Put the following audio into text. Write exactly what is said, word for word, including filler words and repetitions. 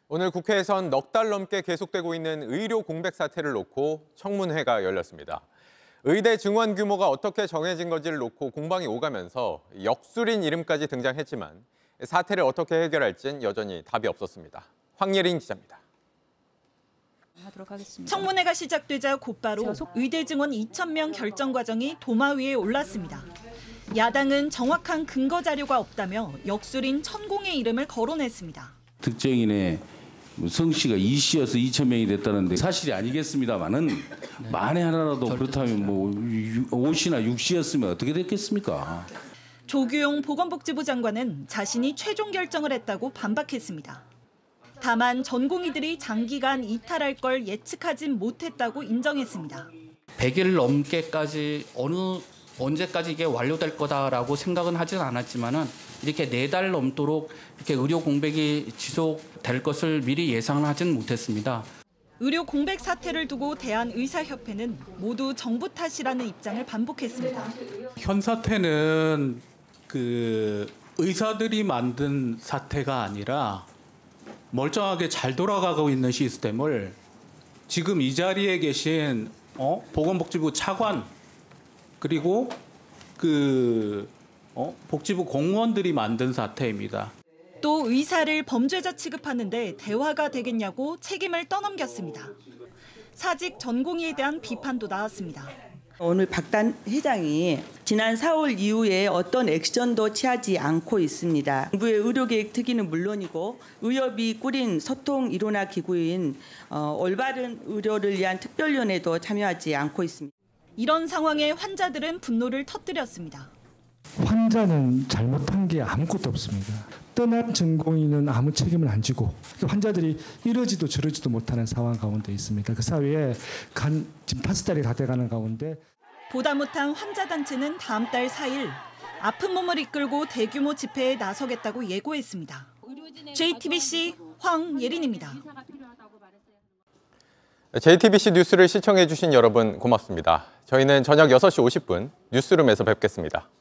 오늘 국회에선 넉 달 넘게 계속되고 있는 의료 공백 사태를 놓고 청문회가 열렸습니다. 의대 증원 규모가 어떻게 정해진 건지를 놓고 공방이 오가면서 역술인 이름까지 등장했지만 사태를 어떻게 해결할진 여전히 답이 없었습니다. 황예린 기자입니다. 청문회가 시작되자 곧바로 의대 증원 이천 명 결정 과정이 도마 위에 올랐습니다. 야당은 정확한 근거 자료가 없다며 역술인 천공의 이름을 거론했습니다. 특정인의 성씨가 이 씨여서 이천 명이 됐다는데 사실이 아니겠습니다만은 네. 만에 하나라도 그렇다면 뭐 오 씨나 육 씨였으면 어떻게 됐겠습니까? 조규용 보건복지부 장관은 자신이 최종 결정을 했다고 반박했습니다. 다만 전공의들이 장기간 이탈할 걸 예측하진 못했다고 인정했습니다. 백 일 넘게까지 어느 언제까지 이게 완료될 거다라고 생각은 하진 않았지만은 이렇게 네 달 넘도록 이렇게 의료 공백이 지속될 것을 미리 예상을 하진 못했습니다. 의료 공백 사태를 두고 대한의사협회는 모두 정부 탓이라는 입장을 반복했습니다. 현 사태는 그 의사들이 만든 사태가 아니라 멀쩡하게 잘 돌아가고 있는 시스템을 지금 이 자리에 계신 어? 보건복지부 차관 그리고 그 어? 복지부 공무원들이 만든 사태입니다. 또 의사를 범죄자 취급하는데 대화가 되겠냐고 책임을 떠넘겼습니다. 사직 전공의에 대한 비판도 나왔습니다. 오늘 박단 회장이 지난 사월 이후에 어떤 액션도 취하지 않고 있습니다. 정부의 의료계획 특위는 물론이고 의협이 꾸린 소통 일원화 기구인 어, 올바른 의료를 위한 특별위원회도 참여하지 않고 있습니다. 이런 상황에 환자들은 분노를 터뜨렸습니다. 환자는 잘못한 게 아무것도 없습니다. 떠난 전공의는 아무 책임을 안 지고 환자들이 이러지도 저러지도 못하는 상황 가운데 있습니다. 그 사회에 간 지금 다섯 달이 다 돼가는 가운데 보다 못한 환자단체는 다음 달 사 일 아픈 몸을 이끌고 대규모 집회에 나서겠다고 예고했습니다. 제이티비씨 황예린입니다. 제이티비씨 뉴스를 시청해 주신 여러분 고맙습니다. 저희는 저녁 여섯 시 오십 분 뉴스룸에서 뵙겠습니다.